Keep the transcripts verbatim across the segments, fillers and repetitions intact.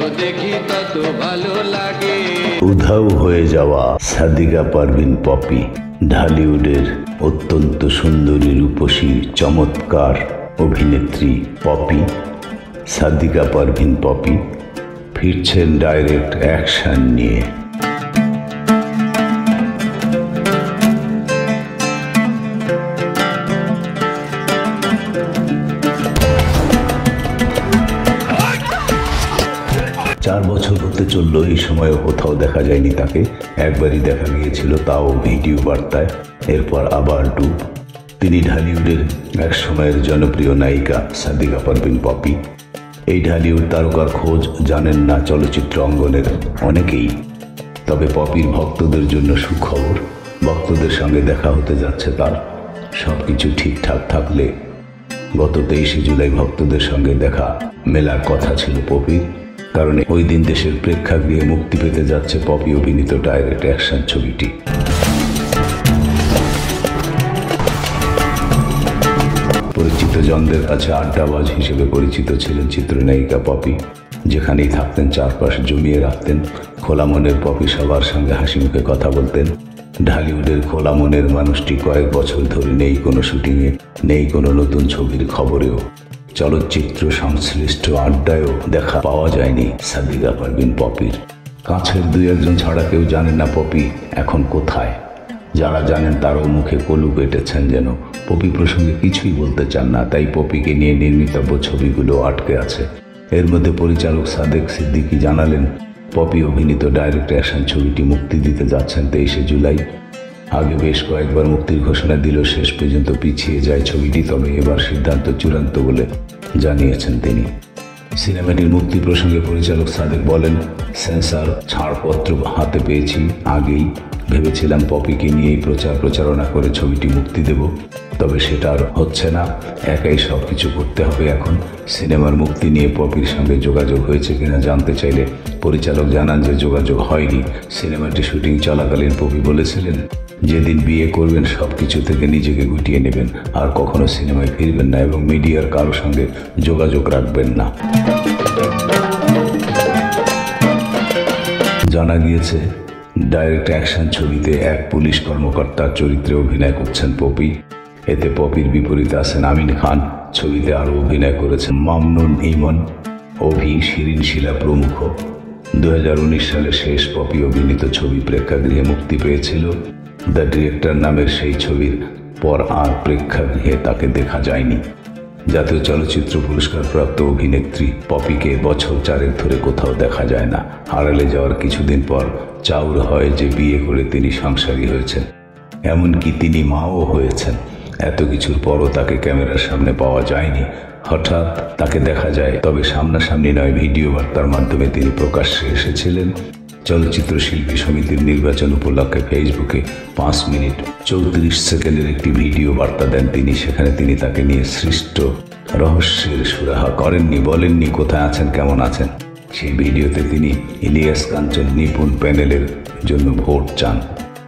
দেখি তত ভালো লাগে। উধাও হয়ে যাওয়া সাদিকা পারভিন পপি, ঢালিউডের অত্যন্ত সুন্দরী রূপসী চমৎকার অভিনেত্রী পপি, সাদিকা পারভিন পপি ফিরছেন ডাইরেক্ট অ্যাকশন নিয়ে। চার বছর হতে চললো, এই সময়ে কোথাও দেখা যায়নি তাকে। একবারই দেখা গিয়েছিল, তাও ভিডিও বার্তায়। এরপর আবার ডুব। তিনি ঢালিউডের এক সময়ের জনপ্রিয় নায়িকা সাদিকা পারভিন পপি। এই ঢালিউড তারকার খোঁজ জানেন না চলচ্চিত্র অঙ্গনের অনেকেই, তবে পপির ভক্তদের জন্য সুখবর, ভক্তদের সঙ্গে দেখা হতে যাচ্ছে তার। সব কিছু ঠিকঠাক থাকলে গত তেইশে জুলাই ভক্তদের সঙ্গে দেখা মেলার কথা ছিল পপির, কারণ ওই দিন দেশের প্রেক্ষাগৃহে মুক্তি পেতে যাচ্ছে পপি অভিনীত ডাইরেক্ট অ্যাকশন ছবিটি। পরিচিত জনদের কাছে আড্ডাবাজ হিসেবে পরিচিত ছিলেন চিত্রনায়িকা পপি। যেখানেই থাকতেন চারপাশ জমিয়ে রাখতেন খোলা মনের পপি, সবার সঙ্গে হাসি মুখে কথা বলতেন। ঢালিউডের খোলা মনের মানুষটি কয়েক বছর ধরে নেই কোনো শুটিংয়ে, নেই কোনো নতুন ছবির খবরেও, চলচ্চিত্র সংশ্লিষ্ট আড্ডায়ও দেখা পাওয়া যায়নি সাদিকা পারভিন পপির। কাছের দুই একজন ছাড়া কেউ জানেন না পপি এখন কোথায়। যারা জানেন তারাও মুখে কলু পেটেছেন, যেন পপি প্রসঙ্গে কিছুই বলতে চান না। তাই পপিকে নিয়ে নির্মিতব্য ছবিগুলো আটকে আছে। এর মধ্যে পরিচালক সাদেক সিদ্দিকী জানালেন পপি অভিনীত ডাইরেক্ট অ্যাকশন ছবিটি মুক্তি দিতে যাচ্ছেন তেইশে জুলাই। আগে বেশ কয়েকবার মুক্তির ঘোষণা দিল, শেষ পর্যন্ত পিছিয়ে যায় ছবিটি, তবে এবার সিদ্ধান্ত চূড়ান্ত বলে জানিয়েছেন তিনি। সিনেমাটির মুক্তি প্রসঙ্গে পরিচালক সাদেক বলেন, সেন্সর ছাড়পত্র হাতে পেয়েছি আগেই। ভেবেছিলাম পপিকে নিয়েই প্রচার প্রচারণা করে ছবিটি মুক্তি দেব, তবে সেটা আর হচ্ছে না। একাই সব কিছু করতে হবে এখন। সিনেমার মুক্তি নিয়ে পপির সঙ্গে যোগাযোগ হয়েছে কিনা জানতে চাইলে পরিচালক জানান যে যোগাযোগ হয়নি। সিনেমাটি শুটিং চলাকালীন পপি বলেছিলেন, যেদিন বিয়ে করবেন সব কিছু থেকে নিজেকে গুটিয়ে নেবেন, আর কখনো সিনেমায় ফিরবেন না এবং মিডিয়ার কারো সঙ্গে যোগাযোগ রাখবেন না। জানা গিয়েছে ডাইরেক্ট অ্যাকশন ছবিতে এক পুলিশ কর্মকর্তার চরিত্রে অভিনয় করছেন পপি। এতে পপির বিপরীতে আছেন আমিন খান। ছবিতে আরও অভিনয় করেছেন মামনুন ইমন, অভি, শিরিন শিলা প্রমুখ। দু হাজার উনিশ সালে শেষ পপি অভিনীত ছবি প্রেক্ষাগৃহে মুক্তি পেয়েছিল। দ্য ডিরেক্টর নামের সেই ছবির পর আর প্রেক্ষাগৃহে তাকে দেখা যায়নি। জাতীয় চলচ্চিত্র পুরস্কার প্রাপ্ত অভিনেত্রী পপিকে বছর চারেক ধরে কোথাও দেখা যায় না। আড়ালে যাওয়ার কিছুদিন পর চাউর হয় যে বিয়ে করে তিনি সংসারী হয়েছেন, এমনকি তিনি মাও হয়েছেন। এত কিছুর পরও তাকে ক্যামেরার সামনে পাওয়া যায়নি। হঠাৎ তাকে দেখা যায়, তবে সামনাসামনি নয়, ভিডিও বার্তার মাধ্যমে তিনি প্রকাশ্যে এসেছিলেন। চলচ্চিত্র শিল্পী সমিতির নির্বাচন উপলক্ষে ফেসবুকে পাঁচ মিনিট চৌত্রিশ সেকেন্ডের একটি ভিডিও বার্তা দেন তিনি। সেখানে তিনি তাকে নিয়ে সৃষ্ট রহস্যের সুরাহা করেননি, বলেননি কোথায় আছেন, কেমন আছেন। সেই ভিডিওতে তিনি ইলিয়াস কাঞ্চন নিপুণ প্যানেলের জন্য ভোট চান।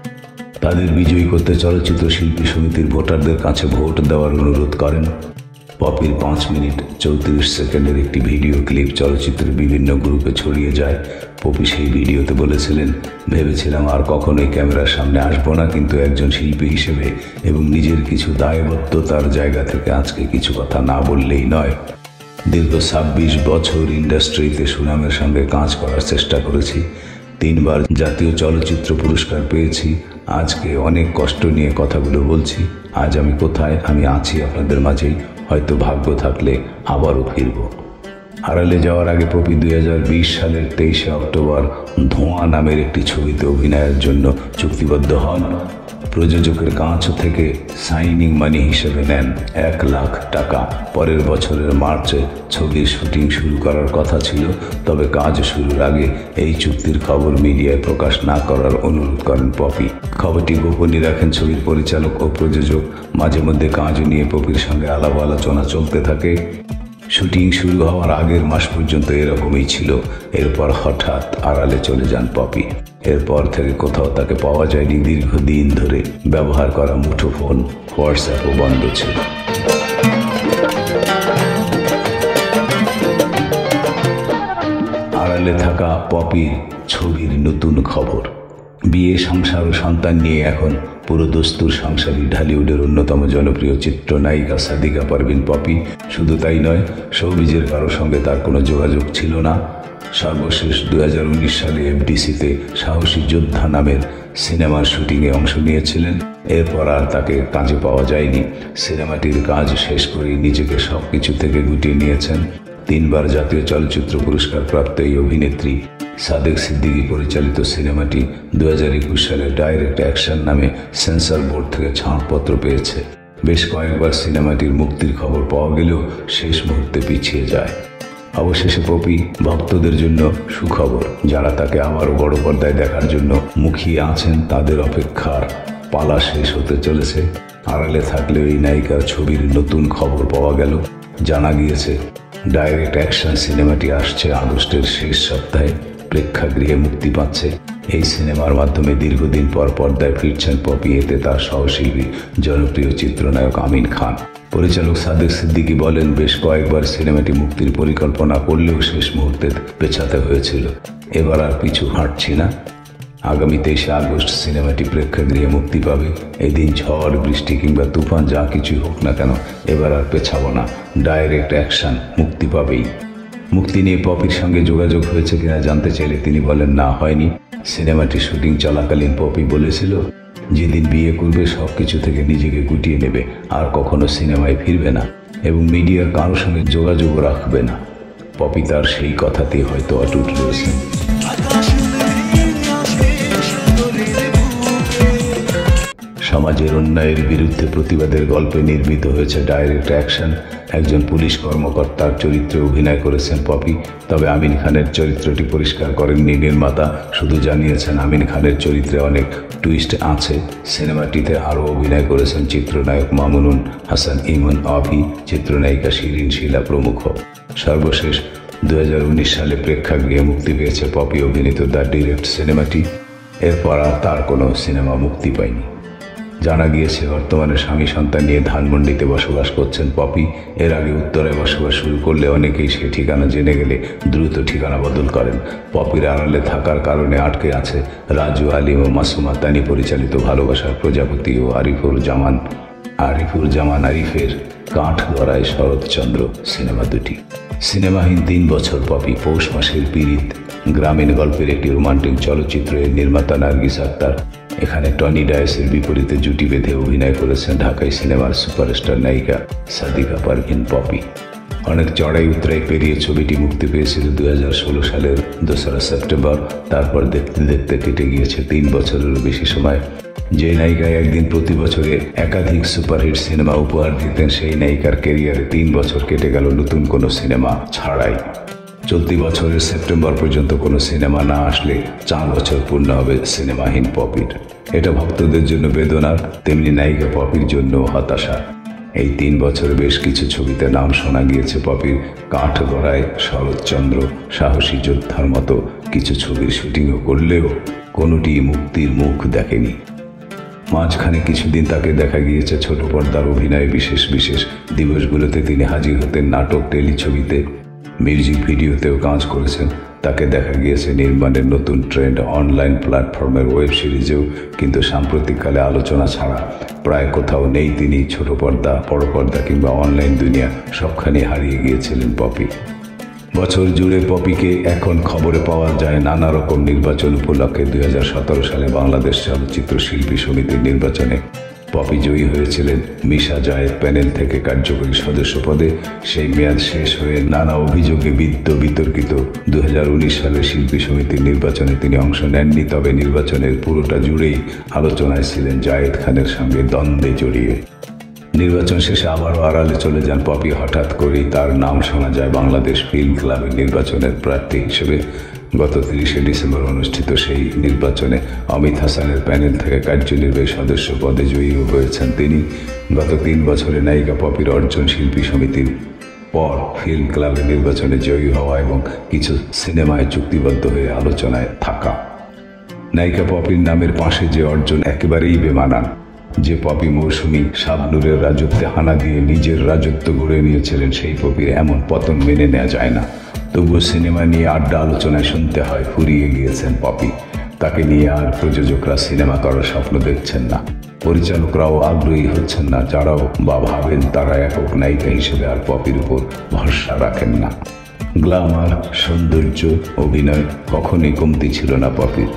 তাদের বিজয়ী করতে চলচ্চিত্র শিল্পী সমিতির ভোটারদের কাছে ভোট দেওয়ার অনুরোধ করেন। পপির পাঁচ মিনিট চৌত্রিশ সেকেন্ডের একটি ভিডিও ক্লিপ চলচ্চিত্রের বিভিন্ন গ্রুপে ছড়িয়ে যায়। পপি সেই ভিডিওতে বলেছিলেন, ভেবেছিলাম আর কখনোই ক্যামেরার সামনে আসবো না, কিন্তু একজন শিল্পী হিসেবে এবং নিজের কিছু দায়বদ্ধতার জায়গা থেকে আজকে কিছু কথা না বললেই নয়। দীর্ঘ ছাব্বিশ বছর ইন্ডাস্ট্রিতে সুনামের সঙ্গে কাজ করার চেষ্টা করেছি। তিনবার জাতীয় চলচ্চিত্র পুরস্কার পেয়েছি। আজকে অনেক কষ্ট নিয়ে কথাগুলো বলছি। আজ আমি কোথায়? আমি আছি আপনাদের মাঝেই। হয়তো ভাগ্য থাকলে আবারও ফিরব। আড়ালে যাওয়ার আগে পপি দুই হাজার বিশ সালের তেইশে অক্টোবর ধোঁয়া নামের একটি ছবিতে অভিনয়ের জন্য চুক্তিবদ্ধ হন। প্রযোজকের কাছ থেকে সাইনিং মানি হিসেবে নেন এক লাখ টাকা। পরের বছরের মার্চে ছবির শুটিং শুরু করার কথা ছিল, তবে কাজ শুরুর আগে এই চুক্তির খবর মিডিয়ায় প্রকাশ না করার অনুরোধ করেন পপি। খবরটি গোপনই রাখেন ছবির পরিচালক ও প্রযোজক। মাঝে মধ্যে কাজ নিয়ে পপির সঙ্গে আলাপ আলোচনা চলতে থাকে। শুটিং শুরু হওয়ার আগের মাস পর্যন্ত এরকমই ছিল। এরপর হঠাৎ আড়ালে চলে যান পপি। এরপর থেকে কোথাও তাকে পাওয়া যায়নি। দীর্ঘদিন ধরে ব্যবহার করা মুঠোফোন, হোয়াটসঅ্যাপও বন্ধ ছিল। আড়ালে থাকা পপির ছবির নতুন খবর। বিয়ে, সংসার ও সন্তান নিয়ে এখন পুরো দস্তুর সংসারী ঢালিউডের অন্যতম জনপ্রিয় চিত্রনায়িকা সাদিকা পারভিন পপি। শুধু তাই নয়, শোবিজের কারোর সঙ্গে তার কোনো যোগাযোগ ছিল না। সর্বশেষ দুই হাজার উনিশ সালে এফডিসিতে সাহসী যোদ্ধা নামের সিনেমার শুটিংয়ে অংশ নিয়েছিলেন। এরপর আর তাকে কাজে পাওয়া যায়নি। সিনেমাটির কাজ শেষ করে নিজেকে সব কিছু থেকে গুটিয়ে নিয়েছেন। তিনবার জাতীয় চলচ্চিত্র পুরস্কার প্রাপ্ত এই অভিনেত্রী সাদেক সিদ্দিকী পরিচালিত সিনেমাটি দু হাজার একুশ সালে ডাইরেক্ট অ্যাকশন নামে সেন্সর বোর্ড থেকে ছাড়পত্র পেয়েছে। বেশ কয়েকবার সিনেমাটির মুক্তির খবর পাওয়া গেলেও শেষ মুহূর্তে পিছিয়ে যায়। অবশেষে পপি ভক্তদের জন্য সুখবর। যারা তাকে আবারও বড় পর্দায় দেখার জন্য মুখিয়ে আছেন, তাদের অপেক্ষার পালা শেষ হতে চলেছে। আড়ালে থাকলেও এই নায়িকার ছবির নতুন খবর পাওয়া গেল। জানা গিয়েছে, ডাইরেক্ট অ্যাকশন সিনেমাটি আসছে আগস্টের শেষ সপ্তাহে, প্রেক্ষাগৃহে মুক্তি পাচ্ছে। এই সিনেমার মাধ্যমে দীর্ঘদিন পর পর্দায় ফিরছেন পপি। এতে তার সহশিল্পী জনপ্রিয় চিত্রনায়ক আমিন খান। পরিচালক সাদেক সিদ্দিকী বলেন, বেশ কয়েকবার সিনেমাটি মুক্তির পরিকল্পনা করলেও শেষ মুহূর্তে পেছাতে হয়েছিল। এবার আর পিছু হাঁটছি না। আগামী তেইশে আগস্ট সিনেমাটি প্রেক্ষাগৃহে মুক্তি পাবে। এদিন ঝড়, বৃষ্টি কিংবা তুফান যা কিছুই হোক না কেন, এবার আর পেছাবো না। ডাইরেক্ট অ্যাকশন মুক্তি পাবেই। মুক্তি নিয়ে পপির সঙ্গে যোগাযোগ হয়েছে কিনা জানতে চাইলে তিনি বলেন, না, হয়নি। সিনেমাটি শুটিং চলাকালীন পপি বলেছিল, যেদিন বিয়ে করবে সব কিছু থেকে নিজেকে গুটিয়ে নেবে, আর কখনো সিনেমায় ফিরবে না এবং মিডিয়ার কারোর সঙ্গে যোগাযোগও রাখবে না। পপি তার সেই কথাতেই হয়তো অটুট রয়েছেন। সমাজের অন্যায়ের বিরুদ্ধে প্রতিবাদের গল্পে নির্মিত হয়েছে ডাইরেক্ট অ্যাকশন। একজন পুলিশ কর্মকর্তার চরিত্রে অভিনয় করেছেন পপি। তবে আমিন খানের চরিত্রটি পরিষ্কার করেননি নির্মাতা, শুধু জানিয়েছেন আমিন খানের চরিত্রে অনেক টুইস্ট আছে। সিনেমাটিতে আরও অভিনয় করেছেন চিত্রনায়ক মামুনুন হাসান ইমন, অভি, চিত্রনায়িকা শিরিন শিলা প্রমুখ। সর্বশেষ দু হাজার উনিশ সালে প্রেক্ষাগৃহে মুক্তি পেয়েছে পপি অভিনীত দ্য ডিরেক্ট সিনেমাটি। এরপর আর তার কোনো সিনেমা মুক্তি পায়নি। জানা গিয়েছে, বর্তমানে স্বামী সন্তান নিয়ে ধানমন্ডিতে বসবাস করছেন পপি। এর আগে উত্তরায় বসবাস শুরু করলে অনেকেই সেই ঠিকানা জেনে গেলে দ্রুত ঠিকানা বদল করেন। পপির আড়ালে থাকার কারণে আটকে আছে রাজু আলিম ও মাসুমা তানি পরিচালিত ভালোবাসার প্রজাপতি ও আরিফুর জামান আরিফুর জামান আরিফের কাঠগড়ায় শরৎচন্দ্র সিনেমা দুটি। সিনেমাহীন তিন বছর পপি। পৌষ মাসের পীড়িত গ্রামীণ গল্পের একটি রোমান্টিক চলচ্চিত্র। এর নির্মাতা নার্গিস আক্তার। এখানে টনি ডায়েসের বিপরীতে জুটি বেঁধে অভিনয় করেছেন ঢাকাই সিনেমার সুপারস্টার নায়িকা সাদিকা পারভিন পপি। অনেক চড়াই উতরাই পেরিয়ে ছবিটি মুক্তি পেয়েছিল দুই হাজার ষোলো সালের দোসরা সেপ্টেম্বর। তারপর দেখতে দেখতে কেটে গিয়েছে তিন বছরেরও বেশি সময়। যে নায়িকা একদিন প্রতি বছরে একাধিক সুপারহিট সিনেমা উপহার দিতেন, সেই নায়িকার ক্যারিয়ারে তিন বছর কেটে গেল নতুন কোনো সিনেমা ছাড়াই। চলতি বছরের সেপ্টেম্বর পর্যন্ত কোনো সিনেমা না আসলে চার বছর পূর্ণ হবে সিনেমাহীন পপির। এটা ভক্তদের জন্য বেদনার, তেমনি নায়িকা পপির জন্য হতাশা। এই তিন বছরে বেশ কিছু ছবিতে নাম শোনা গিয়েছে পপির। কাঠগড়ায়, শরৎচন্দ্র, সাহসী যোদ্ধার মতো কিছু ছবির শুটিংও করলেও কোনোটি মুক্তির মুখ দেখেনি। মাঝখানে কিছুদিন তাকে দেখা গিয়েছে ছোট পর্দার অভিনয়ে। বিশেষ বিশেষ দিবসগুলোতে তিনি হাজির হতেন নাটক, টেলিছবিতে, মিউজিক ভিডিওতেও কাজ করেছেন। তাকে দেখা গিয়েছে নির্মাণের নতুন ট্রেন্ড, অনলাইন প্ল্যাটফর্মের ওয়েব সিরিজেও। কিন্তু সাম্প্রতিককালে আলোচনা ছাড়া প্রায় কোথাও নেই তিনি। ছোট পর্দা, বড় পর্দা কিংবা অনলাইন দুনিয়া সবখানে হারিয়ে গিয়েছিলেন পপি। বছর জুড়ে পপিকে এখন খবরে পাওয়া যায় নানা রকম নির্বাচন উপলক্ষে। দুই হাজার সতেরো সালে বাংলাদেশ চলচ্চিত্র শিল্পী সমিতির নির্বাচনে পপি জয়ী হয়েছিলেন মিশা জায়েদ প্যানেল থেকে কার্যকরী সদস্য পদে। সেই মেয়াদ শেষ হয়ে নানা অভিযোগে বিদ্ধ বিতর্কিত দুই হাজার উনিশ সালের শিল্পী সমিতির নির্বাচনে তিনি অংশ নেননি। তবে নির্বাচনের পুরোটা জুড়েই আলোচনায় ছিলেন জায়েদ খানের সঙ্গে দ্বন্দ্বে জড়িয়ে। নির্বাচন শেষে আবারও আড়ালে চলে যান পপি। হঠাৎ করেই তার নাম শোনা যায় বাংলাদেশ ফিল্ম ক্লাবের নির্বাচনের প্রার্থী হিসেবে। গত তিরিশে ডিসেম্বর অনুষ্ঠিত সেই নির্বাচনে অমিত হাসানের প্যানেল থেকে কার্যনির্বাহী সদস্য পদে জয়ী হয়েছেন তিনি। গত তিন বছরে নায়িকা পপির অর্জন শিল্পী সমিতির পর ফিল্ম ক্লাবের নির্বাচনে জয়ী হওয়া এবং কিছু সিনেমায় চুক্তিবদ্ধ হয়ে আলোচনায় থাকা। নায়িকা পপির নামের পাশে যে অর্জন একেবারেই বেমানান। যে পপি মৌসুমী শাবনূরের রাজত্বে হানা দিয়ে নিজের রাজত্ব গড়ে নিয়েছিলেন, সেই পপির এমন পতন মেনে নেওয়া যায় না। তবুও সিনেমা নিয়ে আড্ডা আলোচনায় শুনতে হয় ফুরিয়ে গিয়েছেন পপি। তাকে নিয়ে আর প্রযোজকরা সিনেমা করার স্বপ্ন দেখছেন না, পরিচালকরাও আগ্রহী হচ্ছেন না, যারাও বা ভাবেন তারা একক নায়িকা হিসেবে আর পপির উপর ভরসা রাখেন না। গ্ল্যামার, সৌন্দর্য, অভিনয় কখনোই কমতি ছিল না পপির।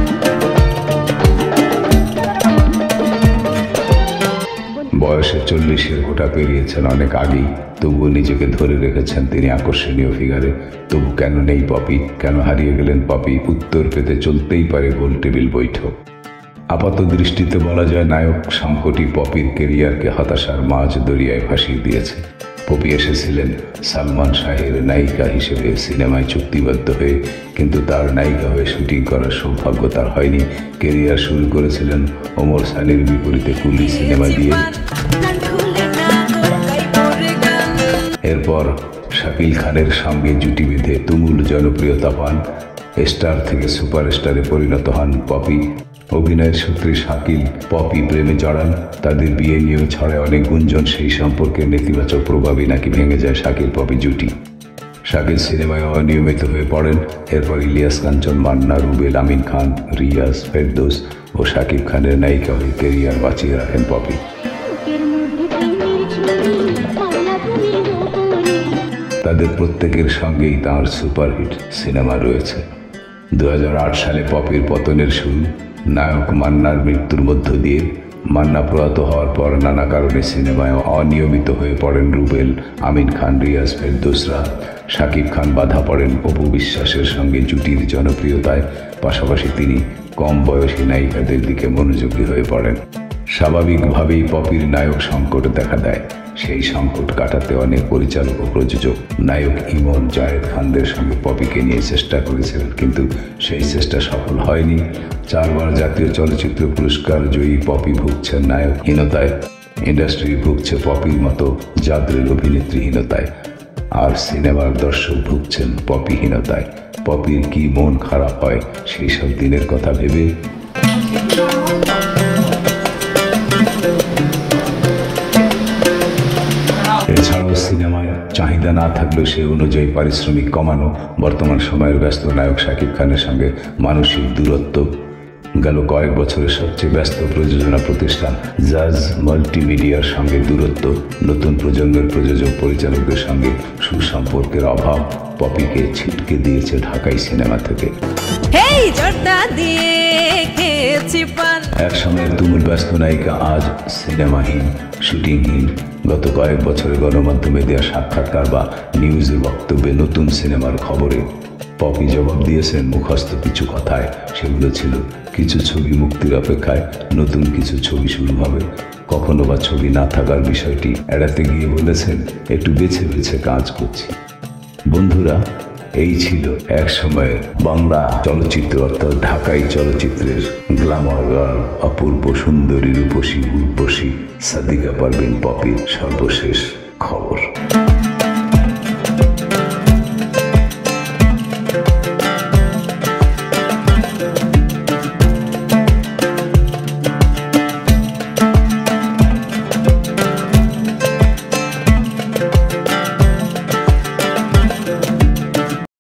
বয়সে চল্লিশের গোটা পেরিয়েছেন অনেক আগেই, তবুও নিজেকে ধরে রেখেছেন তিনি আকর্ষণীয় ফিগারে। তবু কেন নেই পপি, কেন হারিয়ে গেলেন পপি? উত্তর পেতে চলতেই পারে গোল টেবিল বৈঠক। আপাত দৃষ্টিতে বলা যায় নায়ক সংকটই পপির কেরিয়ারকে হতাশার মাঝ দরিয়ায় ভাসিয়ে দিয়েছে। পপি এসেছিলেন সালমান শাহের নায়িকা হিসেবে সিনেমায় চুক্তিবদ্ধ হয়ে, কিন্তু তার নায়িকা হয়ে শুটিং করার সৌভাগ্য তার হয়নি। কেরিয়ার শুরু করেছিলেন ওমর সানির বিপরীতে কুলি সিনেমা দিয়ে। এরপর শাকিল খানের সঙ্গে জুটি বেঁধে তুমুল জনপ্রিয়তা পান। স্টার থেকে সুপারস্টারে পরিণত হন পপি। অভিনয়ের সূত্রে শাকিল পপি প্রেমে জড়ান। তাদের বিয়ে নিয়েও ছড়ায় অনেক গুঞ্জন, সেই সম্পর্কের নেতিবাচক প্রভাবই নাকি ভেঙে যায় শাকিল পপি জুটি। শাকিল সিনেমায় অনিয়মিত হয়ে পড়েন। এরপর ইলিয়াস কাঞ্চন, মান্না, রুবেল, আমিন খান, রিয়াজ, ফেরদৌস ও শাকিব খানের নায়িকা হয়ে কেরিয়ার বাঁচিয়ে রাখেন পপি। তাদের প্রত্যেকের সঙ্গেই তাঁর সুপারহিট সিনেমা রয়েছে। দু হাজার আট সালে পপির পতনের শুরু নায়ক মান্নার মৃত্যুর মধ্য দিয়ে। মান্না প্রয়াত হওয়ার পর নানা কারণে সিনেমায় অনিয়মিত হয়ে পড়েন রুবেল, আমিন খান, রিয়াজ, ফেরদৌসরা। শাকিব খান বাধা পড়েন অপু বিশ্বাসের সঙ্গে জুটির জনপ্রিয়তায়। পাশাপাশি তিনি কম বয়সী নায়িকাদের দিকে মনোযোগী হয়ে পড়েন। স্বাভাবিকভাবেই পপির নায়ক সংকট দেখা দেয়। সেই সংকট কাটাতে অনেক পরিচালক ও প্রযোজক নায়ক ইমন, জায়েদ খানদের সঙ্গে পপিকে নিয়ে চেষ্টা করেছিলেন, কিন্তু সেই চেষ্টা সফল হয়নি। চারবার জাতীয় চলচ্চিত্র পুরস্কার জয়ী পপি ভুগছেন নায়কহীনতায়। ইন্ডাস্ট্রি ভুগছে পপির মতো জাদরের অভিনেত্রীহীনতায়, আর সিনেমার দর্শক ভুগছেন পপিহীনতায়। পপির কি মন খারাপ হয় সেই সব দিনের কথা ভেবে? এছাড়াও সিনেমায় চাহিদা না থাকলেও সে অনুযায়ী পারিশ্রমিক কমানো, বর্তমান সময়ের ব্যস্ত নায়ক শাকিব খানের সঙ্গে মানসিক দূরত্ব। গেল কয়েক বছরের সবচেয়ে ব্যস্ত প্রযোজনা প্রতিষ্ঠান জাজ মাল্টিমিডিয়ার সঙ্গে দূরত্ব, নতুন প্রজন্মের প্রযোজক পরিচালকদের সঙ্গে সুসম্পর্কের অভাব পপিকে ছিটকে দিয়েছে ঢাকাই সিনেমা থেকে। এক সময়ের তুমুল ব্যস্ত নায়িকা আজ সিনেমাহীন, শুটিংহীন। গত কয়েক বছরে গণমাধ্যমে দেওয়া সাক্ষাৎকার বা নিউজের বক্তব্যে নতুন সিনেমার খবরে পপি জবাব দিয়েছেন মুখস্থ কিছু কথায়। সেগুলো ছিল কিছু ছবি মুক্তির অপেক্ষায়, নতুন কিছু ছবি শুরু হবে। কখনো বা ছবি না থাকার বিষয়টি এড়াতে গিয়ে বলেছেন একটু বেছে বেছে কাজ করছি। বন্ধুরা, এই ছিল এক সময়ের বাংলা চলচ্চিত্র অর্থাৎ ঢাকাই চলচ্চিত্রের গ্ল্যামার গার্ল, অপূর্ব সুন্দরী, রূপসী, উর্বশী সাদিকা পারভীন পপির সর্বশেষ খবর।